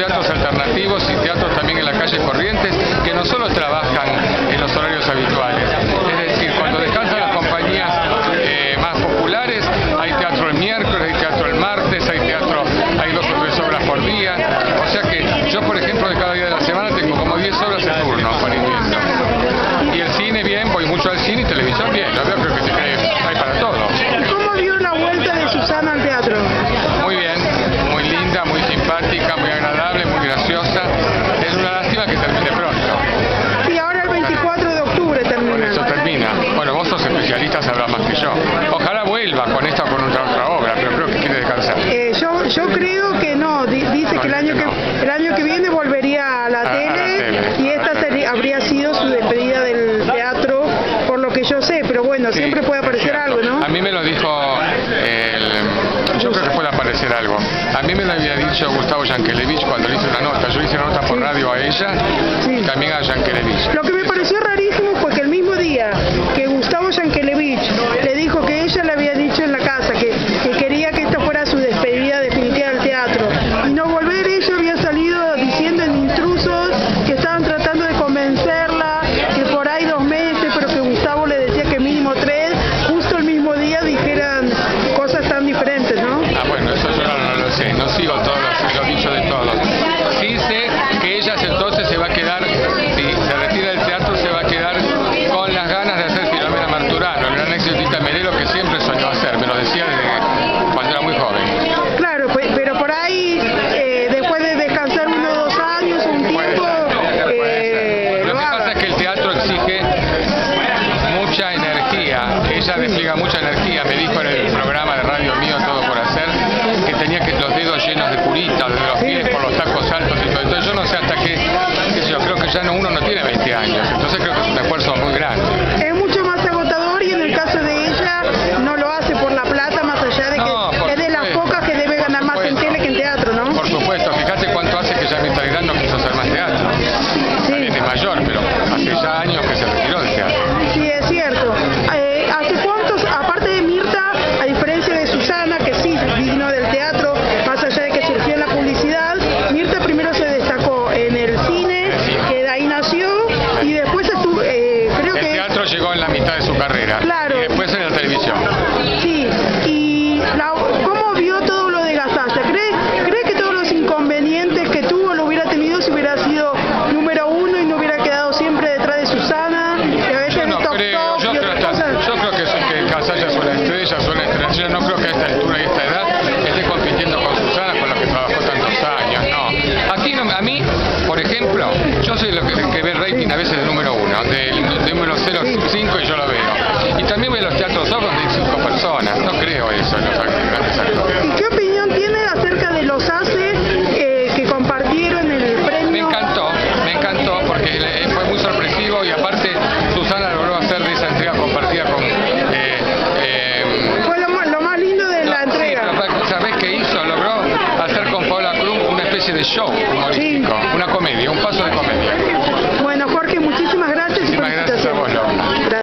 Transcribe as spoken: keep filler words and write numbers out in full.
teatros alternativos y teatros también en la calle Corrientes, que no solo trabajan en los horarios habituales. Es decir, cuando descansan las compañías eh, más populares, hay teatro el miércoles, hay teatro el martes, hay teatro, hay dos o tres obras por día. O sea que yo, por ejemplo, de cada día de la semana tengo como diez horas de turno para ir viendo. Y el cine bien, voy mucho al cine y televisión bien. Yo creo que hay para todos. ¿Cómo vio la vuelta de Susana al teatro? Muy bien, muy linda, muy simpática, muy agradable, muy graciosa. Es una lástima que termine pronto. Y ahora el veinticuatro de octubre termina. Por eso termina. Bueno, vos sos especialista, sabrás más que yo. Ojalá vuelva con esta o con otra, otra obra, pero creo que quiere descansar. Eh, yo, yo creo que no. Dice no, que el año que, no. el año que viene volvería a la, a, tele, a la tele y esta sería, habría sido su despedida del teatro, por lo que yo sé. Pero bueno, sí, siempre puede aparecer algo, ¿no? A mí me lo dijo el... Yo creo que puede aparecer algo. A mí me lo había dicho Gustavo Yankelevich cuando le hice una nota. Yo le hice una nota por radio a ella sí. y también a Yankelevich. Lo que me pareció rarísimo fue que el mismo día que Gustavo Yankelevich le dijo que ella le había dicho en la casa que, que quería que esta fuera su despedida definitiva del teatro, y no volver, ella había salido diciendo en Intrusos que estaban tratando de convencerla, que por ahí dos meses, pero que Gustavo le decía que mínimo tres, justo el mismo día dijeran cosas tan diferentes, ¿no? Ah, bueno, eso yo no, no lo sé, no sigo todos los, los dichos de todos. Sí sé que ella entonces se va a quedar, si se retira del teatro, se va a quedar con las ganas de hacer Filomena Marturano, el gran éxito de Tita Merelo, que siempre soñó hacer, me lo decía desde cuando era muy joven. Claro, pues, pero por ahí, eh, después de descansar uno o dos años, un tiempo, eh, lo lo que haga. pasa es que el teatro exige mucha energía, ella despliega mucha energía, me dijo en el programa de radio mío Todo por Hacer, que tenía que los dedos llenos de curita, desde los pies por los tacos altos y todo. Entonces yo no sé hasta qué, qué sé yo, creo que ya no, uno no tiene veinte años, entonces creo que es un esfuerzo muy grande. Es mucho más agotador, y en el caso de ella no lo hace por la plata, más allá de que No, por es de las supuesto, pocas que debe ganar más en tele que en teatro, ¿no? Por supuesto, fíjate cuánto hace que ya Mirta Legrand no quiso hacer más teatro. Sí. También es mayor, pero hace ya años que se retiró del teatro. Sí, es cierto. Eh, ¿Hace cuántos, aparte de Mirta, a diferencia de Susana, que sí vino del teatro, más allá de que surgió en la publicidad, Mirta primero se destacó en el cine, que de ahí nació, y después estuvo, eh, creo El que... teatro llegó en la mitad de su carrera. Claro. Y después en la televisión. Sí, y la, ¿cómo vio todo lo de Gasalla? ¿Cree, ¿Cree que todos los inconvenientes que tuvo lo hubiera tenido si hubiera sido número uno y no hubiera quedado siempre detrás de Susana? Que a veces Yo no toc, creo, toc yo y creo, otras hasta- cosas. yo creo que, que Casalla es una estrella, es una estrella. Yo no creo que a esta altura y esta edad esté compitiendo con Susana, con la que trabajó tantos años, no. Aquí no, a mí, por ejemplo, yo soy lo que, que ve rating a veces del número uno, del, del número cero cinco, y yo lo veo. Y también veo los teatros ojos de cinco personas, no creo eso en los grandes actores. ¿Y qué opinión tiene acerca de los ACE eh, que compartieron el premio? Me encantó, me encantó porque eh, fue muy sorpresivo, y aparte Susana logró hacer de esa entrega compartida con... Eh, eh, Fue lo, más- lo más lindo de la sí, entrega. pero ¿sabés qué hizo? Logró hacer con Paola Cruz una especie de show humorístico.